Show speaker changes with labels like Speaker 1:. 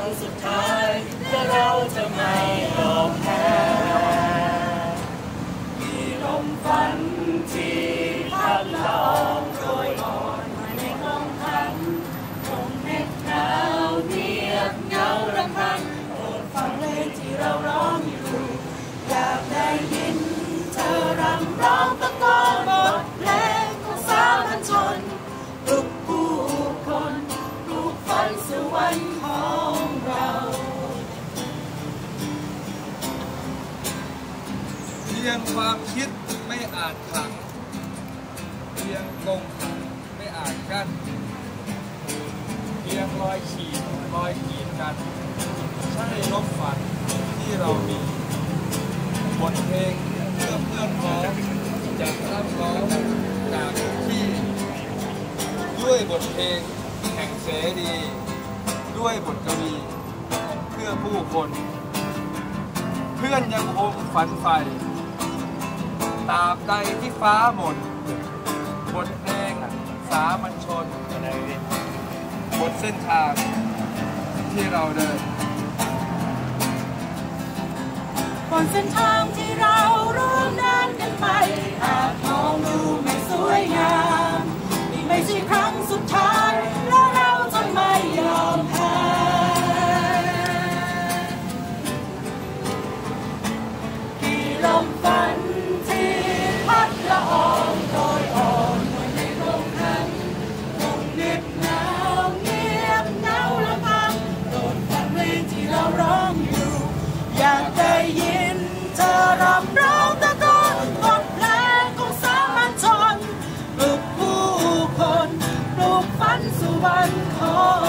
Speaker 1: สุดท้ายและเราจะไม่ยอมแพ้มีลมฝันที่พัดละอองโรยอ่อนมาในห้องพักลมเม็ดหนาวเงียบเงารำพันโปรดฟังเพลงที่เราร้องอยู่อยากได้ยินเธอรำร้องตะโกนบทเพลงของสามัญชนปลุกผู้คนปลุกฝันสวรรค์ของเรา
Speaker 2: เพียงความคิดไม่อาจขังเพียงกงขังไม่อาจกั้นเพียงรอยขีดกันใช่ลบฝันที่เรามีบทเพลงเพื่อเพื่อนพ้องจะรับร้องจากที่ด้วยบทเพลงแห่งเสรีด้วยบทกวีเพื่อผู้คนเพื่อนยังคงฝันใฝ่ตราบใดที่ฟ้าหม่นบทเพลงสามัญชนบทเส้นทางที่เราเดิน
Speaker 1: บนเส้นทางที่เราร่วมเดินกันไปอาจมองดูไม่สวยงามนี่ไม่ใช่ครั้งสุดท้ายและเราจะไม่ยอมแพ้ที่ลมฝันที่พัดละอองโดยอ่อนมาในโรงหันคงเหน็บหนาวเงียบเงาลำพังโดนฟังเพลงที่เราร้องอยู่อยากได้ยินเธอรำร้องตะโกนบทเพลงของสามัญชนปลุกผู้คนปลุกฝันสู่วันของ